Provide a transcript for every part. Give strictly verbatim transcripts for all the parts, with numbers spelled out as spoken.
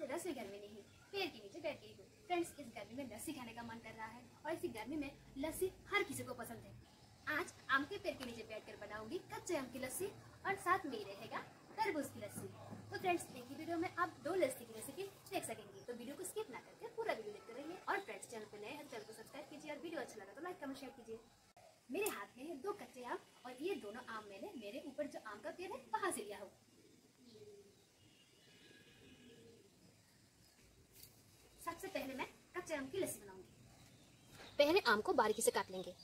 रसोई घर में नहीं, पेड़ के नीचे बैठ गई हूँ। फ्रेंड्स, इस गर्मी में लस्सी खाने का मन कर रहा है और इसी गर्मी में लस्सी हर किसी को पसंद है। आज आम के पेड़ के नीचे बैठकर बनाऊंगी कच्चे आम की लस्सी और साथ में ही रहेगा तरबूज की लस्सी। तो फ्रेंड्स, एक ही वीडियो में आप दो लस्सी की रेसिपी देख सकेंगे, तो वीडियो को स्किप ना करके पूरा वीडियो देखते रहिए। और फ्रेंड्स, चैनल पर नए हैं, चैनल को सब्सक्राइब कीजिए और वीडियो अच्छा लगा तो लाइक कमेंट शेयर कीजिए। मेरे हाथ में है दो कच्चे आम और ये दोनों आम मैंने मेरे ऊपर जो आम का पेड़ है वहां से लिया हो। सबसे पहले मैं कच्चे आम की लस्सी बनाऊंगी। पहले आम को बारीकी से काट लेंगे।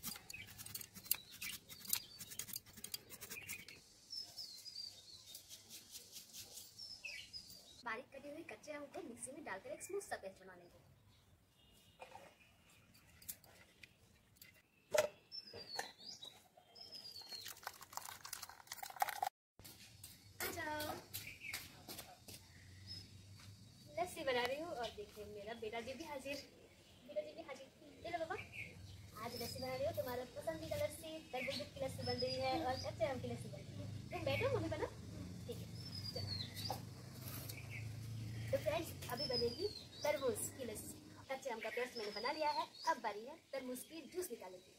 बारीक कटे हुए कच्चे आम को मिक्सी में डालकर एक स्मूथ सा पेस्ट बना लेंगे। लस्सी बना रही हूँ और देखिए मेरा बेटा जी भी हाजिर बेटा जी भी हाजिर चलो बाबा, आज लस्सी बना रही हूँ। तुम्हारा पसंदीदा लस्सी तरबूज की लस्सी बन रही है और कच्चे आम की लस्सी बन रही है। तुम बैठो, मम्मी बना। ठीक है, चलो। तो फ्रेंड्स, अभी बनेगी तरबूज की लस्सी। कच्चे आम का पेस्ट मैंने बना लिया है, अब बारी है तरबूज की जूस निकालने की।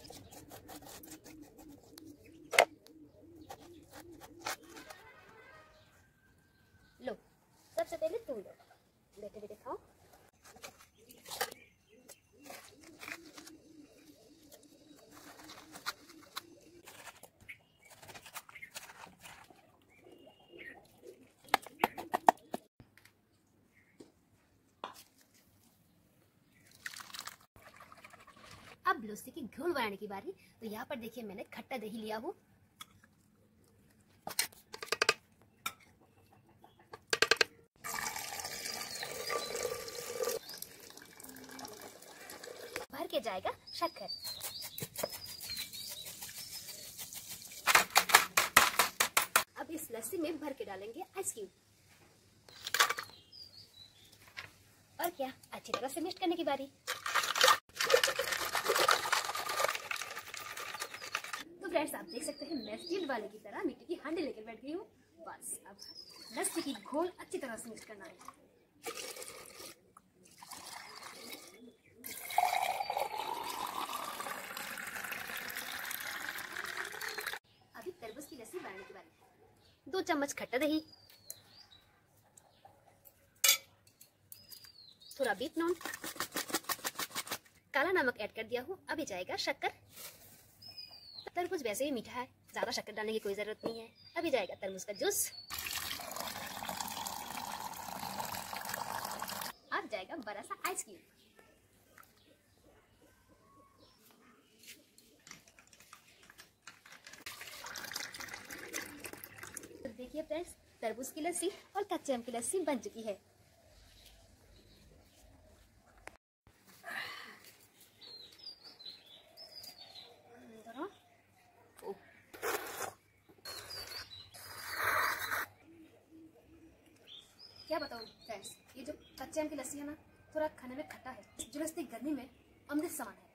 लो, सबसे पहले तुम लो, बैठे बैठे खाओ। अब लस्सी की घोल बनाने की बारी। तो यहाँ पर देखिए मैंने खट्टा दही लिया हूँ। भर के जाएगा शक्कर। अब इस लस्सी में भर के डालेंगे आइस क्यूब। और क्या, अच्छी तरह से मिक्स करने की बारी। तो फ्रेंड्स, आप देख सकते हैं मैं स्टील वाले की तरह मिट्टी की हांडी लेकर बैठ गई हूँ। बस अब लस्सी की घोल अच्छी तरह से मिक्स करना है। अभी तरबूज की लस्सी बनाने की बारी। दो चम्मच खट्टा दही, थोड़ा बीट नून, काला नमक ऐड कर दिया हूँ। अभी जाएगा शक्कर। तरबूज वैसे ही मीठा है, ज्यादा शक्कर डालने की कोई जरूरत नहीं है। अभी जाएगा तरबूज का जूस। अब जाएगा बड़ा सा आइस क्यूब। तो देखिए फ्रेंड्स, तरबूज की लस्सी और कच्चे आम की लस्सी बन चुकी है। क्या बताऊं फ्रेंड्स, ये जो कच्चे आम की लस्सी है ना, थोड़ा खाने में खट्टा है, जो लस्सी गर्मी में अमृत समान है।